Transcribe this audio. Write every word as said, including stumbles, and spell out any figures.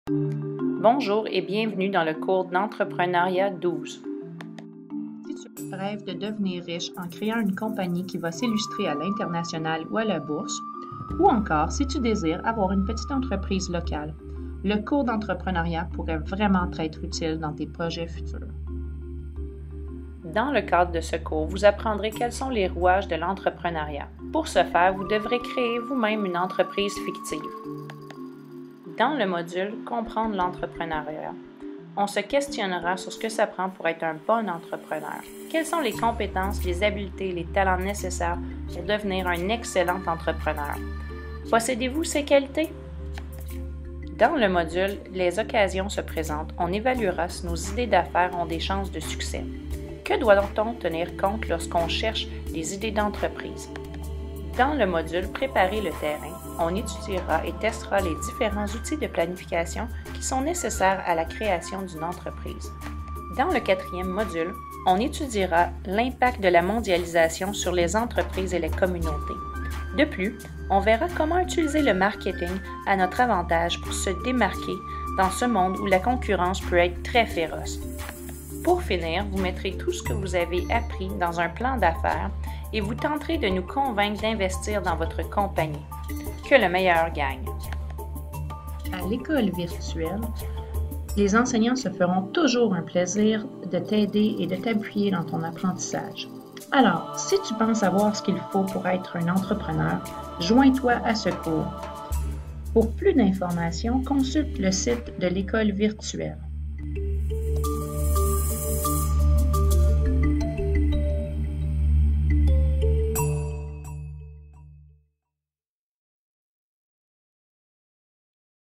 Bonjour et bienvenue dans le cours d'entrepreneuriat douze. Si tu rêves de devenir riche en créant une compagnie qui va s'illustrer à l'international ou à la bourse, ou encore si tu désires avoir une petite entreprise locale, le cours d'entrepreneuriat pourrait vraiment être utile dans tes projets futurs. Dans le cadre de ce cours, vous apprendrez quels sont les rouages de l'entrepreneuriat. Pour ce faire, vous devrez créer vous-même une entreprise fictive. Dans le module « Comprendre l'entrepreneuriat », on se questionnera sur ce que ça prend pour être un bon entrepreneur. Quelles sont les compétences, les habiletés, les talents nécessaires pour devenir un excellent entrepreneur? Possédez-vous ces qualités? Dans le module « Les occasions se présentent », on évaluera si nos idées d'affaires ont des chances de succès. Que doit-on tenir compte lorsqu'on cherche des idées d'entreprise? Dans le module « Préparer le terrain », on étudiera et testera les différents outils de planification qui sont nécessaires à la création d'une entreprise. Dans le quatrième module, on étudiera l'impact de la mondialisation sur les entreprises et les communautés. De plus, on verra comment utiliser le marketing à notre avantage pour se démarquer dans ce monde où la concurrence peut être très féroce. Pour finir, vous mettrez tout ce que vous avez appris dans un plan d'affaires et vous tenterez de nous convaincre d'investir dans votre compagnie. Que le meilleur gagne. À l'école virtuelle, les enseignants se feront toujours un plaisir de t'aider et de t'appuyer dans ton apprentissage. Alors, si tu penses savoir ce qu'il faut pour être un entrepreneur, joins-toi à ce cours. Pour plus d'informations, consulte le site de l'école virtuelle.